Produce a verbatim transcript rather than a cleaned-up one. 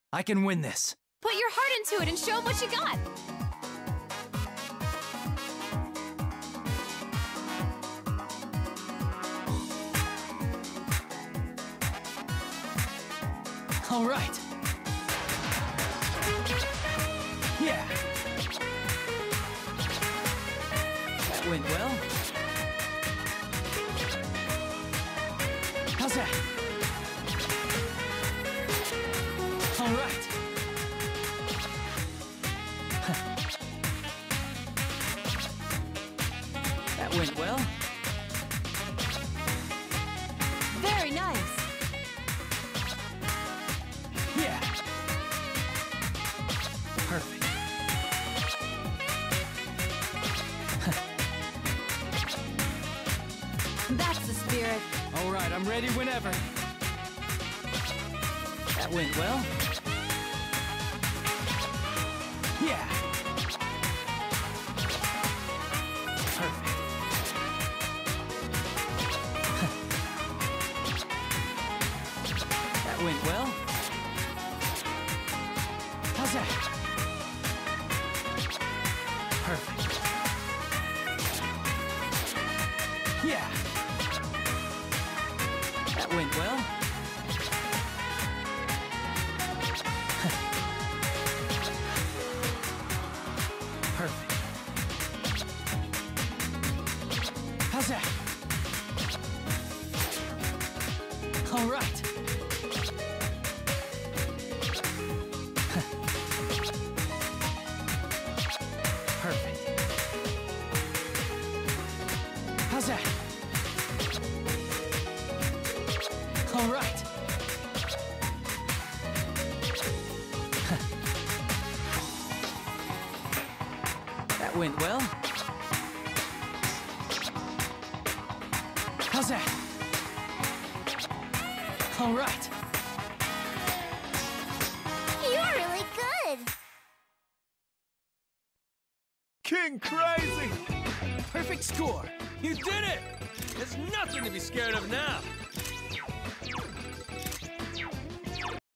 I can win this. Put your heart into it and show 'em what you got. All right. Yeah. That went well. How's that? All right. That went well. Very nice. Yeah. Perfect. That's the spirit. All right, I'm ready whenever. That went well. Yeah. Perfect. That went well. How's that? Perfect. Yeah. That went well. Perfect. How's that? All right. Perfect. How's that? All right. That went well. How's that? All right. You're really good. King Crazy! Perfect score. You did it! There's nothing to be scared of now.